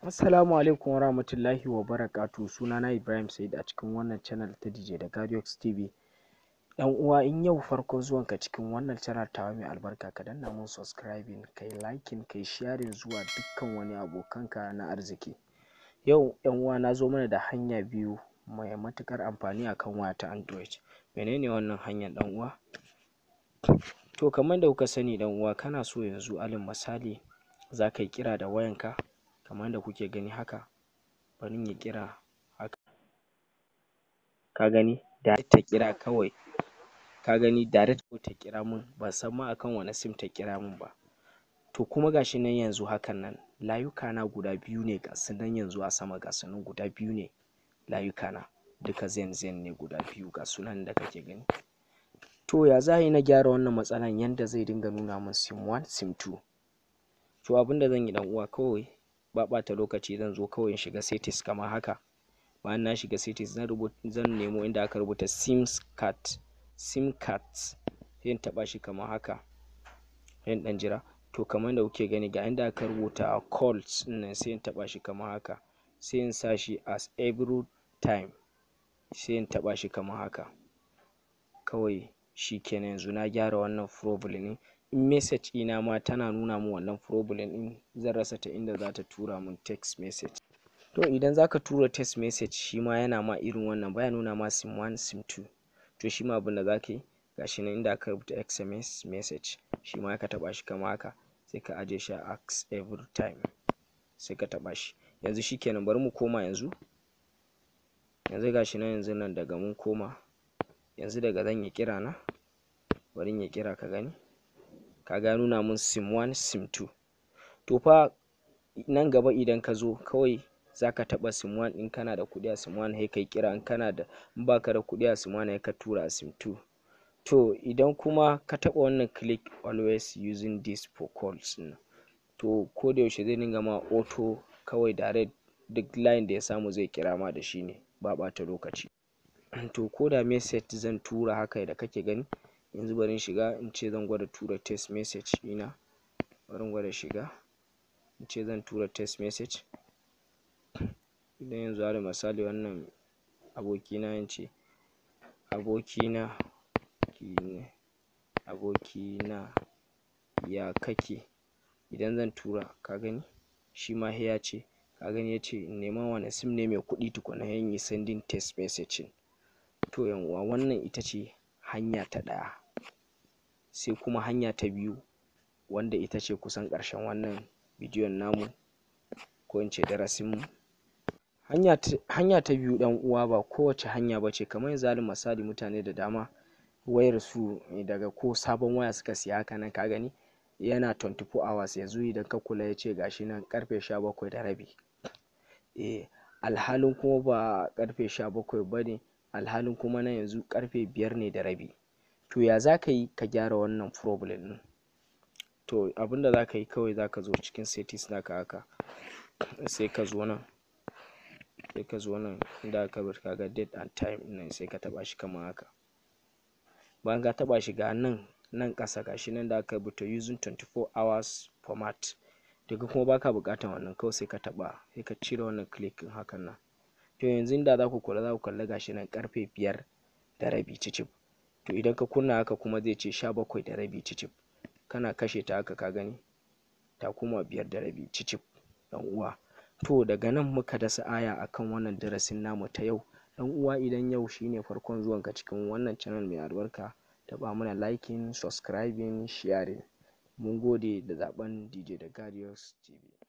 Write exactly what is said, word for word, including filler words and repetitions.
Assalamu alaikum warahmatullahi wabarakatuh. Sunana Ibrahim Said a cikin wannan channel ta D J da Gadiox T V. Yan uwa, in yau farkon zuwanka cikin wannan channel tawa mai albarka, ka danna mun subscribing, kai liking, kai sharing zuwa dukkan wani abokanka na arziki. Yau yan uwa na zo mana da hanya biyu mai matukar amfani akan waya ta Android. Menene wannan hanyar dan uwa? To kamar da kuka sani dan uwa, kana so yanzu alin misali za ka yi kira da wayanka kamar da kuke gani haka. Bari in yi kira haka, ka gani direct ta kira kawai, ka gani direct ko ta kira mun, ban san ma akan wani sim ta kira mun ba. To kuma gashi nan yanzu hakan nan layuka na guda biyu ne, ga su nan yanzu a sama, ga su nan guda biyu ne layuka na, duka zen zen ne guda biyu ga sunan da kake gani. To ya za yi na gyara wannan matsalan yanda zai dinga nuna mun sim one sim two? To abinda zan yi dan uwa, kawai ba ɓata lokaci, zan zo kawai in shiga settings kamar haka. Bayan na shiga settings zan rubuta, zan nemo inda aka rubuta sim card, sim cards, sai in taɓa shi kamar haka, sai in ɗan jira. To kamar da kuke gani ga inda aka rubuta calls nan, sai in taɓa shi kamar haka, sai in sa shi as every time, sai in taɓa shi kamar haka. Kawai shi kenan, yanzu na gyara wannan problem ɗin. In message ina ma tana nuna mun wannan problem ɗin, zan rasa ta inda za ta tura mun text message. To idan za ka tura text message shi ma yana ma irin wannan, baya nuna ma sim one sim two. To shi ma abin da za ka yi, ga shi nan inda aka rubuta S M S message, shi ma ka taɓa shi kamar haka, sai ka aje shi a ask every time, sai ka taɓa shi. Yanzu shi kenan, bari mu koma yanzu. Yanzu ga shi nan, yanzu nan daga mun koma, yanzu daga zan yi kira na, bari in yi kira ka gani. Ka ga nuna mun sim one sim two. To fa nan gaba idan ka zo kawai za ka taɓa sim one, in kana da kuɗi a sim one sai kai kira, in kana da, in baka da kuɗi a sim one sai ka tura a sim two. To idan kuma ka taɓa wannan click always using this for calls ɗin, to ko da yaushe zai dinga ma auto, kawai direct duk line da ya samu zai kira ma da shi ne, ba ɓata lokaci. To ko da message zan tura haka da kake gani, yanzu bari in shiga in ce zan gwada tura text message ɗina. Bari in gwada shiga in ce zan tura text message. Idan yanzu alal misali wannan abokina, in ce abokina abokina ya kake. Idan zan tura, ka gani shi ma sai ya ce, ka gani ya ce in nema wane sim ne mai kuɗi tukuna, sai in yi sending text message. To yan uwa, wannan ita ce hanya ta ɗaya. Sai kuma hanya ta biyu, wanda ita ce kusan ƙarshen wannan bidiyon namu, ko in ce darasin mu. Hanya ta, hanya ta biyu ɗan uwa, ba kowace hanya ba ce. Kamar yanzu alal misali mutane da dama wayar su daga ko sabon waya suka siya haka nan, ka gani yana twenty four hours, yanzu idan ka kula ya ce gashi nan ƙarfe sha bakwai da rabi. Eh, alhalin kuma ba ƙarfe sha bakwai ba ne, alhalin kuma na yanzu ƙarfe biyar ne da rabi. To ya za ka yi ka gyara wannan problem ɗin? To abinda za ka yi, kawai za ka zo cikin settings naka haka, sai ka zo nan, sai ka zo nan inda aka rubuta ka ga date and time nan, sai ka taɓa shi kamar haka. Bayan ka taɓa shi, ga nan nan ƙasa gashi nan da aka rubuta using twenty four hours format. Daga kuma baka buƙatar wannan, kawai sai ka taɓa, sai ka cire wannan click ɗin hakan nan. To yanzu inda za ku kula, za ku kalla gashi nan ƙarfe biyar da rabi cicif. To idan ka kunna haka kuma zai ce sha bakwai da rabi cicif. Kana kashe ta haka, ka gani ta koma biyar da rabi cicif ɗan uwa. To daga nan muka dasa aya akan wannan darasin namu ta yau. Ɗan uwa, idan yau shine farkon zuwanka cikin wannan channel mai albarka, taɓa mana liking, subscribing, sharing. Mun gode da zaɓen D J da Gadiox T V.